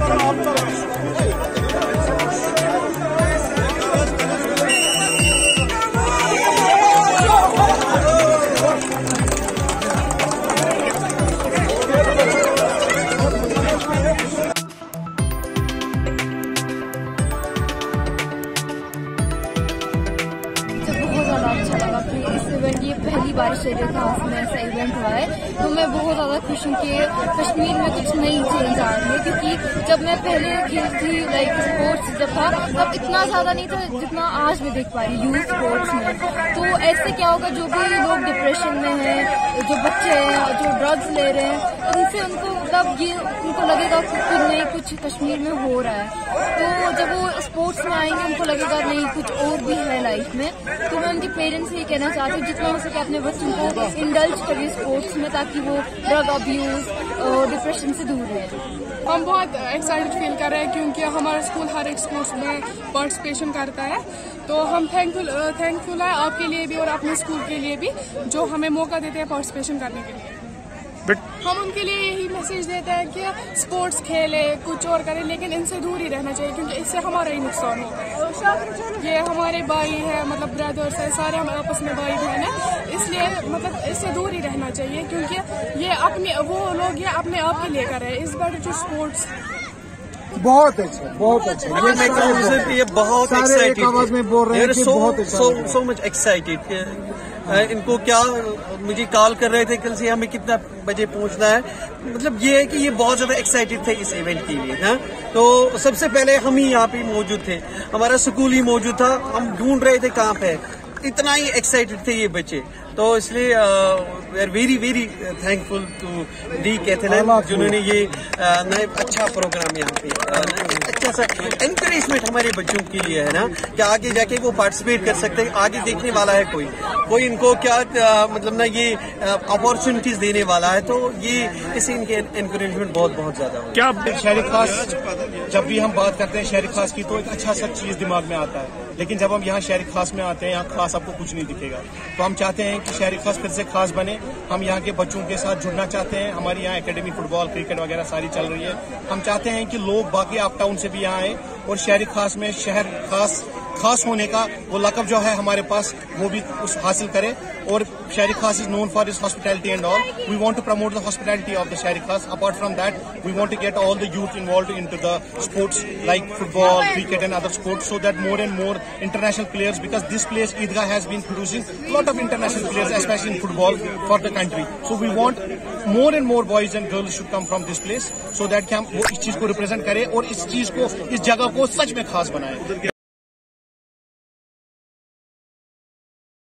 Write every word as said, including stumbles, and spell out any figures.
ये पहली बार शेर खास में ऐसा इवेंट हुआ है, तो मैं बहुत ज़्यादा खुश हूँ कि कश्मीर में कुछ नई चेंज आ रही है। क्योंकि जब मैं पहले खेलती थी, लाइक स्पोर्ट्स जब था, तब इतना ज़्यादा नहीं था जितना आज मैं देख पा रही हूँ यूथ स्पोर्ट्स में। तो ऐसे क्या होगा, जो भी लोग डिप्रेशन में हैं, जो बच्चे हैं, जो ड्रग्स ले रहे हैं, उनसे उनको मतलब ये उनको लगेगा कि कुछ नहीं कुछ कश्मीर में हो रहा है। तो जब वो स्पोर्ट्स में आएंगे उनको लगेगा नहीं कुछ और भी है लाइफ में। तो मैं उनके पेरेंट्स से ये कहना चाहती हूँ जितना हो सके अपने बच्चों को इंडल्ज करिए स्पोर्ट्स में, ताकि वो ड्रग अब्यूज और डिप्रेशन से दूर रहे। हम बहुत एक्साइटेड फील कर रहे हैं क्योंकि हमारा स्कूल हर एक स्पोर्ट्स में पार्टिसिपेशन करता है। तो हम थैंकफुल थैंकफुल है आपके लिए भी और अपने स्कूल के लिए भी जो हमें मौका देते हैं पार्टिसिपेशन करने के लिए। But... हम उनके लिए यही मैसेज देते हैं कि स्पोर्ट्स खेले कुछ और करें, लेकिन इनसे दूर ही रहना चाहिए क्योंकि इससे हमारा ही नुकसान होता है। ये हमारे भाई है, मतलब ब्रदर्स है, सारे हम आपस में भाई बहन है, इसलिए मतलब इससे दूर ही रहना चाहिए क्योंकि ये अपने वो लोग ये अपने आप के लिए कर रहे हैं। इस बार जो स्पोर्ट्स बहुत अच्छा बहुत अच्छा ये ये बहुत एक्साइटेड आवाज में बोल रहे हैं कि बहुत सो सो मच एक्साइटेड। इनको क्या मुझे कॉल कर रहे थे कल से हमें कितना बजे पहुंचना है, मतलब ये है कि ये बहुत ज्यादा एक्साइटेड थे इस इवेंट के लिए। हाँ, तो सबसे पहले हम ही यहाँ पे मौजूद थे, हमारा स्कूल ही मौजूद था, हम ढूंढ रहे थे कहाँ पे, इतना ही एक्साइटेड थे ये बच्चे। तो इसलिए we are very very thankful to Decathlon जिन्होंने ये नए अच्छा प्रोग्राम यहाँ पे अच्छा सा एनकरेजमेंट हमारे बच्चों के लिए है ना, कि आगे जाके वो पार्टिसिपेट कर सकते हैं, आगे देखने वाला है कोई कोई इनको क्या आ, मतलब ना ये अपॉर्चुनिटीज देने वाला है। तो ये इससे इनके एनकरेजमेंट बहुत बहुत ज्यादा हो। क्या शहरी खास, जब भी हम बात करते हैं शहरी खास की तो एक अच्छा सा चीज दिमाग में आता है, लेकिन जब हम यहाँ शहरी खास में आते हैं यहाँ खास आपको कुछ नहीं दिखेगा। तो हम चाहते हैं कि शहरी खास फिर से खास बने, हम यहाँ के बच्चों के साथ जुड़ना चाहते हैं। हमारी यहाँ एकेडमी फुटबॉल क्रिकेट वगैरह सारी चल रही है। हम चाहते हैं कि लोग बाकी अप टाउन से भी यहाँ आए और शहरी खास में शहर खास खास होने का वो लक़ब जो है हमारे पास वो भी उस हासिल करे। और शहरी खास is known for its hospitality and all. We want to promote the hospitality of the shahri khas. Apart from that, we want to get all the youth involved into the sports like football, cricket and other sports, so that more and more international players, because this place Eidgah has been producing a lot of international players, especially in football for the country. So we want more and more boys and girls should come from this place, so that हम वो इस चीज को represent करें और इस चीज को इस जगह को सच में खास बनाएं।